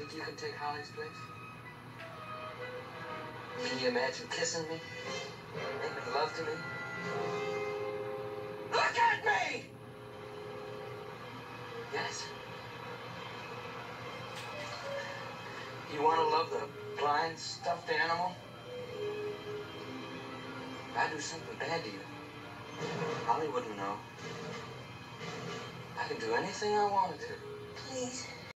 think you can take Holly's place? Can you imagine kissing me? Making love to me? Look at me! Yes. You want to love the blind, stuffed animal? If I do something bad to you, Holly wouldn't know. I can do anything I wanted to. Please.